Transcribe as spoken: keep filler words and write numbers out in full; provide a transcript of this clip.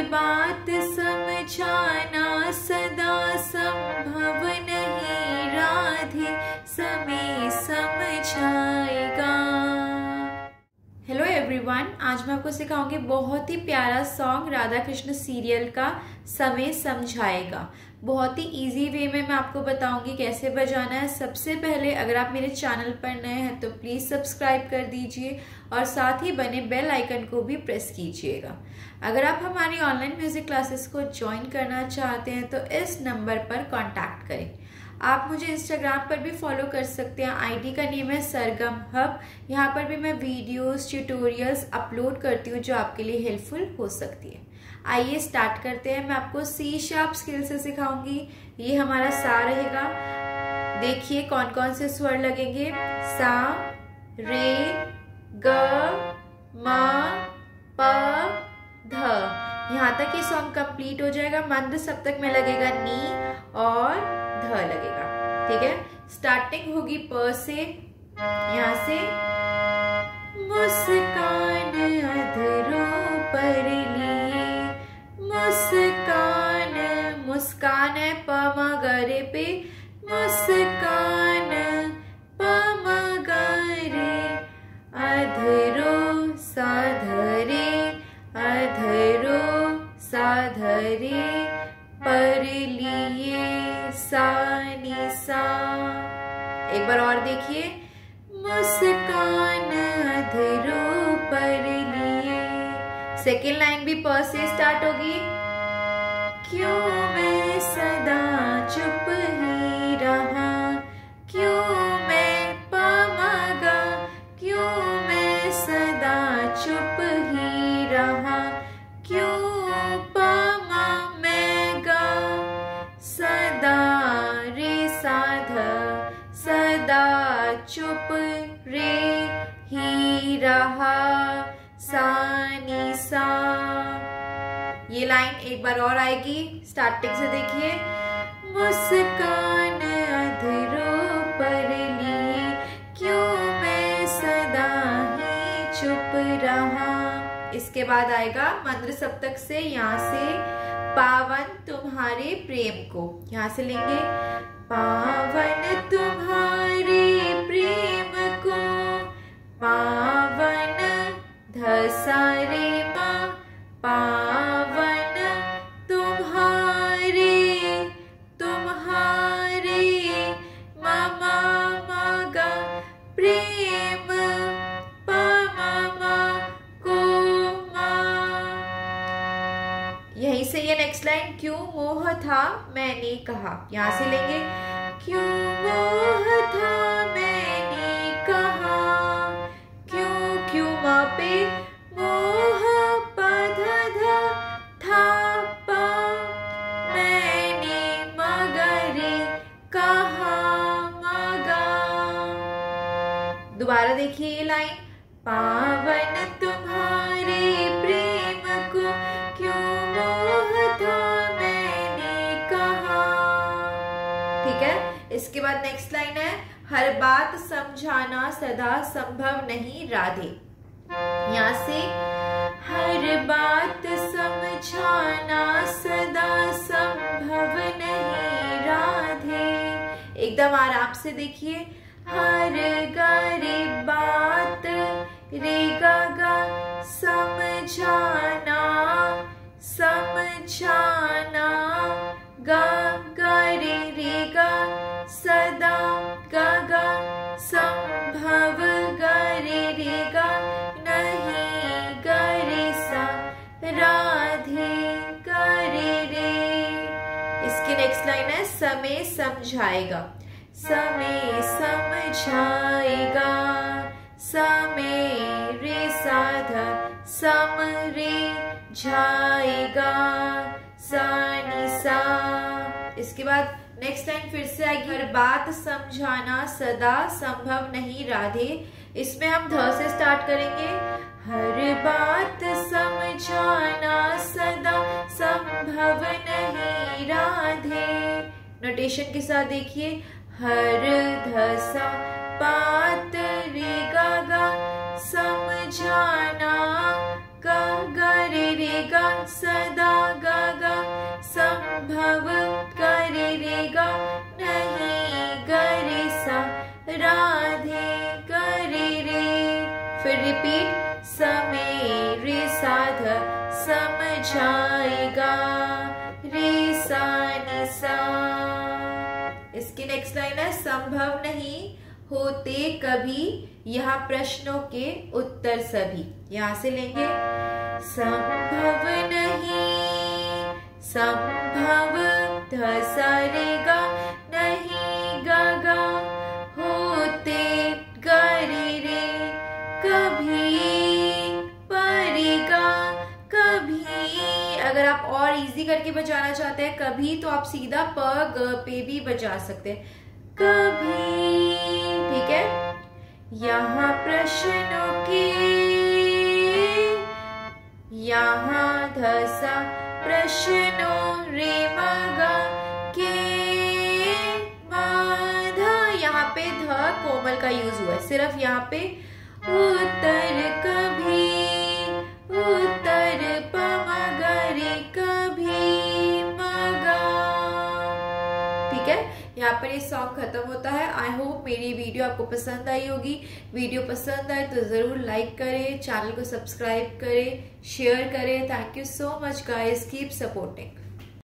बात समझाना सदा संभव नहीं, राधे समय समझाएगा। हेलो एवरीवन, आज मैं आपको सिखाऊंगी बहुत ही प्यारा सॉन्ग राधा कृष्ण सीरियल का समय समझाएगा। बहुत ही इजी वे में मैं आपको बताऊंगी कैसे बजाना है। सबसे पहले अगर आप मेरे चैनल पर नए हैं तो प्लीज सब्सक्राइब कर दीजिए और साथ ही बने बेल आइकन को भी प्रेस कीजिएगा। अगर आप हमारी ऑनलाइन म्यूजिक क्लासेस को ज्वाइन करना चाहते हैं तो इस नंबर पर कांटेक्ट करें। आप मुझे इंस्टाग्राम पर भी फॉलो कर सकते हैं। आईडी का नेम है सरगम हब। यहाँ पर भी मैं वीडियोस ट्यूटोरियल्स अपलोड करती हूँ जो आपके लिए हेल्पफुल हो सकती है। आइए स्टार्ट करते हैं। मैं आपको सी शार्प स्केल से सिखाऊंगी। ये हमारा सा रहेगा। देखिए कौन कौन से स्वर लगेंगे। सा, रे, ग, म, प, ध। यहाँ तक ये सॉन्ग कंप्लीट हो जाएगा। मंद सप्तक में लगेगा नी और ध लगेगा। ठीक है, स्टार्टिंग होगी प से। यहाँ से मुस्कान अधरों पर लिए, मुस्कान, मुस्कान है प म ग रे पे, मुस्कान प म ग रे, अधरों सा ध रे, अधरों सा ध रे, पर लिए सा नि सा। एक बार और देखिए, मुस्कान अधरों पर लिए। सेकेंड लाइन भी प से स्टार्ट होगी। क्यों मैं सदा चुप ही रहा, क्यों मैं प म ग, क्यों मैं सदा चुप ही रहा, क्यों प म मैं ग, सदा रे सा ध, सदा चुप रे ही रहा, सा नि सा। ये लाइन एक बार और आएगी। स्टार्टिंग से देखिए। मुस्कान अधरों पर लिए, क्यों मैं सदा ही चुप रहा। इसके बाद आएगा मंद्र सप्तक से। यहाँ से पावन तुम्हारे प्रेम को, यहाँ से लेंगे पावन तुम्हारे प्रेम को, पावन ध सा रे मा, पावन तुम्हारे, तुम्हारे म म म ग, प्रेम प म म को मा। यहीं से ये नेक्स्ट लाइन, क्यों मोह था मैंने कहा, यहाँ से लेंगे क्यों मोह था मैंने कहा, क्यों क्यों माँ पे मोह प ध ध था प, मैंने मगरे कहा मगा। दोबारा देखिए ये लाइन। पावन तुम्हारे प्रेम को, क्यों मोह था मैंने कहा। ठीक है, इसके बाद नेक्स्ट लाइन है, हर बात समझाना सदा संभव नहीं राधे। यहाँ से हर बात समझाना सदा संभव नहीं राधे। एकदम आराम से देखिए। हर गरी बात रे गा गा, समझाना, समझाना, गा गा रे रे गा, सदा गा गा, संभव गा रे रे गा, नहीं गा रे सा, राधे गा रे रे। इसकी नेक्स्ट लाइन है, समय समझाएगा। समय समझाएगा, समय रे सा ध, सम रे जाएगा, सा नि सा। इसके बाद नेक्स्ट लाइन फिर से आएगी, हर बात समझाना सदा संभव नहीं राधे। इसमें हम ध से स्टार्ट करेंगे। हर बात समझाना सदा संभव नहीं राधे। नोटेशन के साथ देखिए, हर ध सा बात रे गा गा, समझाना गा गा रे रे गा सदा गा गा संभव गा रे रे गा नहीं गा रे सा राधे गा रे रे। फिर रिपीट समय रे साध समझाएगा रे सा नि सा। इसकी नेक्स्ट लाइन है संभव नहीं होते कभी यहाँ प्रश्नों के उत्तर सभी। यहां से लेंगे संभव नहीं संभव ध सा रे गा नहीं गा गा होते गा रे रे कभी परेगा कभी। अगर आप और इजी करके बजाना चाहते हैं कभी तो आप सीधा प ग पे भी बजा सकते हैं कभी। ठीक है, यहाँ प्रश्नों के यहाँ धसा प्रश्नों रे मगा के माधा। यहाँ पे ध कोमल का यूज हुआ है, सिर्फ यहाँ पे उत्तर कभी उत्तर पमगरे कभी मगा। ठीक है, यहाँ पर ये सॉन्ग खत्म होता है। आई होप मेरी वीडियो आपको पसंद आई होगी। वीडियो पसंद आए तो जरूर लाइक करें, चैनल को सब्सक्राइब करें, शेयर करें। Thank you so much guys, keep supporting.